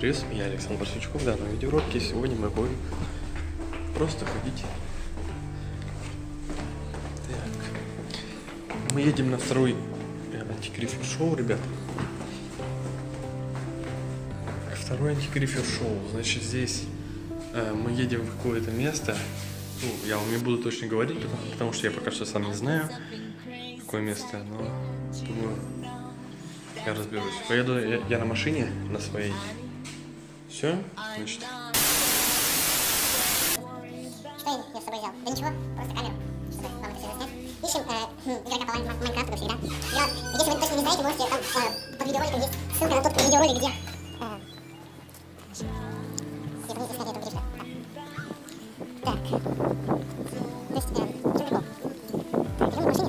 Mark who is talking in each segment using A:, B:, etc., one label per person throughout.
A: приветствую, я Александр Сучков. В данном видеоролике сегодня мы будем просто ходить. Так. Мы едем на второй антикрифер шоу, ребят. Второй антикрифер шоу. Значит, здесь мы едем в какое-то место. Ну, я вам не буду точно говорить, потому что я пока что сам не знаю, какое место, но думаю, я разберусь. Поеду я на машине, на своей. Все, значит.
B: Что я с собой взял? Да ничего, просто камеру, чтобы вам это все заснять. Ищем игрока по Майнкрафту, как всегда. Если вы точно не знаете, можете там под видеороликом есть ссылка на тот видеоролик, где... Я буду снять эту дрифта. Так. То есть, в чем прикол? Так, идем на машине.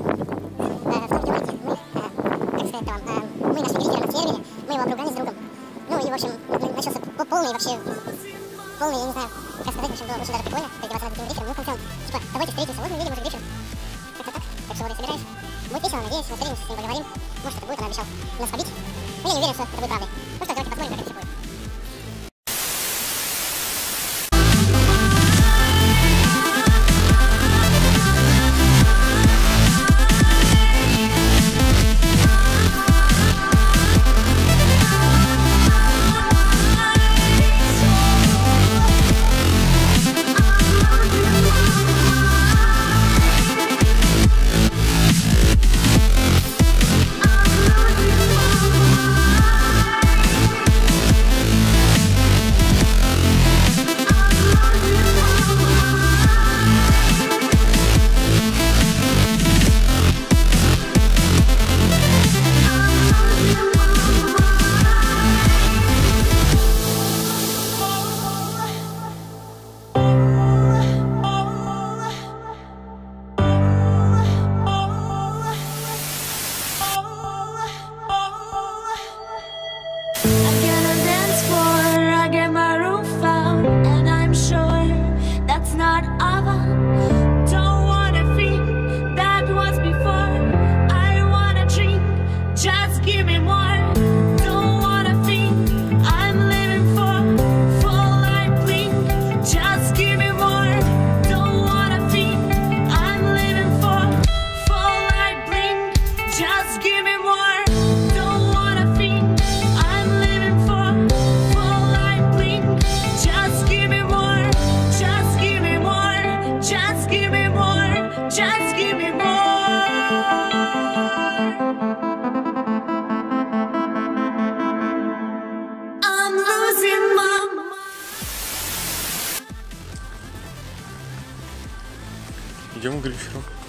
B: В том видеоролике мы, как сказать вам, мы нашли дрифтера на сервере, мы его обругали с другом. Ну и, в общем, начался полный вообще, полный, я не знаю, как сказать, в общем, было очень даже прикольно поиздеваться над этим дрифтером. Мы в конце, типа, давайте встретимся, вот мы едем уже дрифтер. Как-то так, так что вот я собираюсь. Будет весело, надеюсь, мы встретимся, с ним поговорим. Может, это будет, он обещал нас побить. Но я не уверен, что это будет правдой. Ну что, давайте посмотрим, как это все будет.
A: Идем к гриферу.